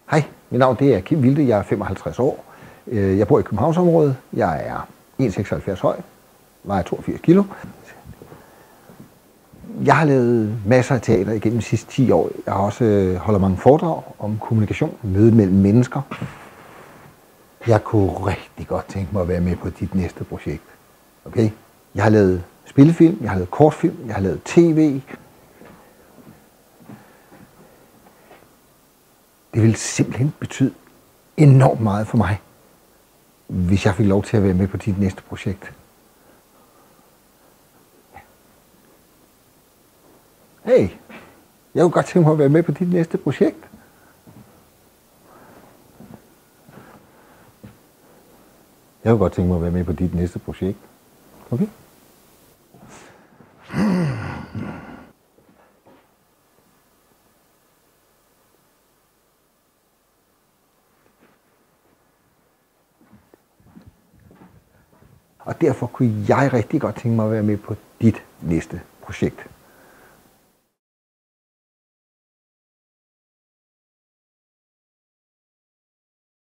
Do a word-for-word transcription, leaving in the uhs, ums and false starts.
Hej, mit navn det er Kim Wilde, jeg er femoghalvtreds år. Jeg bor i Københavnsområdet. Jeg er en komma seksoghalvfjerds høj, vejer toogfirs kilo. Jeg har lavet masser af teater igennem de sidste ti år. Jeg har også holdt mange foredrag om kommunikation, mødet mellem mennesker. Jeg kunne rigtig godt tænke mig at være med på dit næste projekt. Okay? Jeg har lavet spillefilm, jeg har lavet kortfilm, jeg har lavet tv. Det ville simpelthen betyde enormt meget for mig, hvis jeg fik lov til at være med på dit næste projekt. Hey, jeg kunne godt tænke mig at være med på dit næste projekt. Jeg kunne godt tænke mig at være med på dit næste projekt. Okay? Og derfor kunne jeg rigtig godt tænke mig at være med på dit næste projekt.